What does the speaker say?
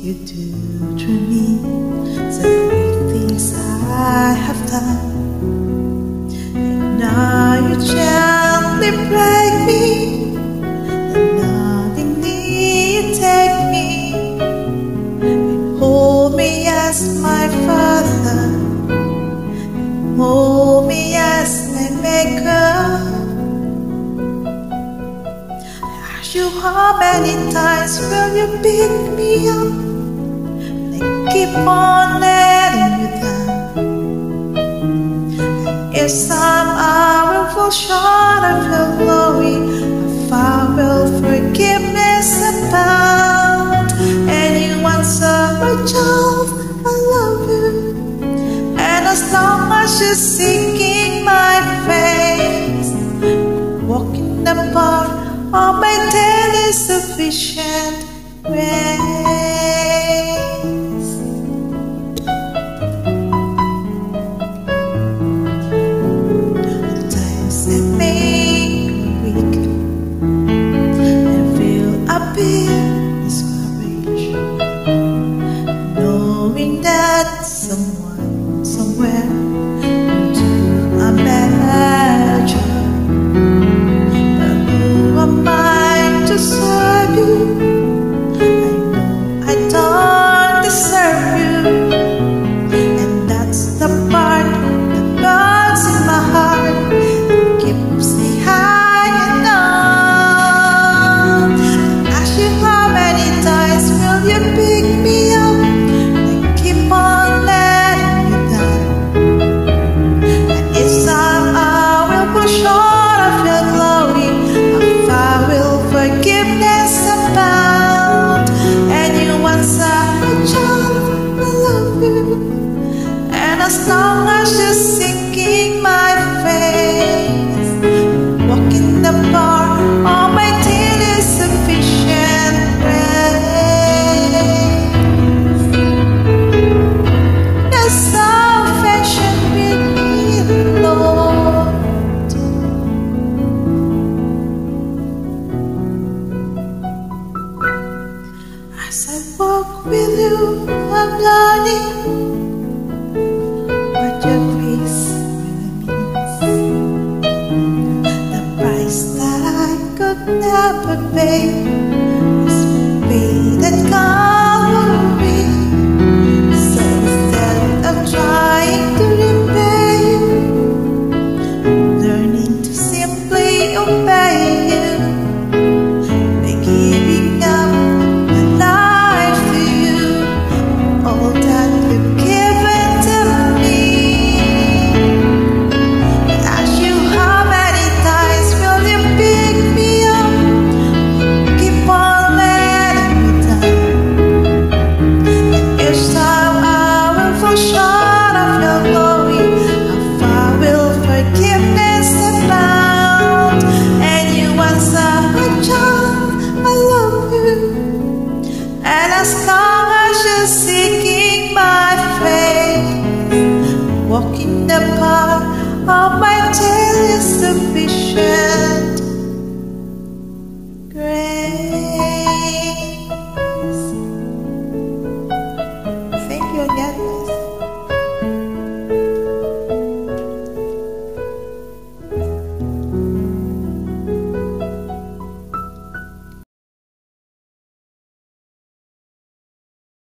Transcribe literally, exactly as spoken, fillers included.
you do through me, the great things I have done. And now you gently break me, and lovingly you take me, and hold me as my Father, and mold me as my Maker. You, how many times will you pick me up when I keep on letting you down? And if somehow I fall short of your glory, I will forgiveness abound. And you answer, my child, I love you. And as long as you're seeking my face, walking the path of my daily sufficient grace. At times I make me weak and feel a bit discouraged, knowing that someone somewhere will do a better job. Serve you, I know I don't deserve you, and that's the part that burns in my heart, keeps me hanging on. Ask you, how many times will you pick me up? I keep on letting you down, and if somehow I will push short of your glory, I will forgiveness abound. And you answer, my child, I love you. And as long as you're seeking my face, walking the path of my daily sufficient grace. The salvation with me, Lord. As I walk with you, I'm learning what your grace really means. The price that I could never pay was paid at God.